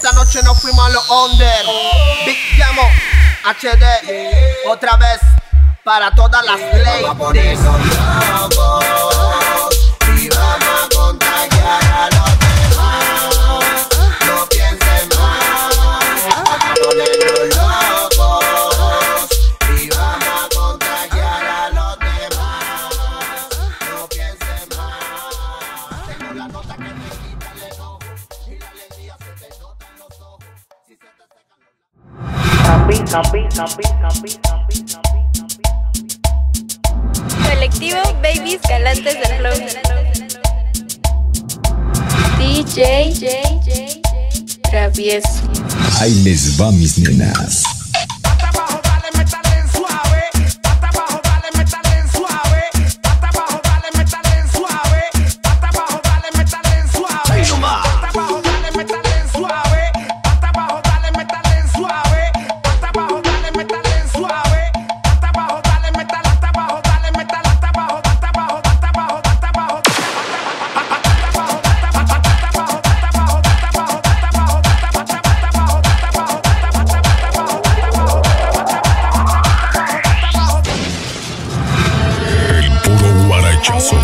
esta noche nos fuimos a los under. Big Demo, HD, otra vez para todas las ladies. Y vamos a contagiar a los demás. No piensen más, a ponernos locos. Y vamos a contagiar a los demás. No piensen más. Tengo la nota que te quita el enojo y la alegría se te nota en los ojos. Si se te secan los Colectivo Babies Galantes del Flow. DJ Travieso. Ahí les va, mis nenas. Pata abajo, dale, métale suave. Pata abajo, dale, métale suave. Pata abajo, dale, métale suave. Pata abajo, dale, métale suave. Pata abajo, dale, métale suave. Pata abajo, dale, métale suave. Pata abajo, dale, métale suave. Pata abajo, dale, métale, hasta abajo, dale, métale, hasta abajo, hasta abajo, hasta abajo, hasta abajo. El puro guarachazo.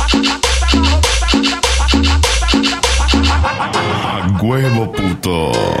A huevo, puto.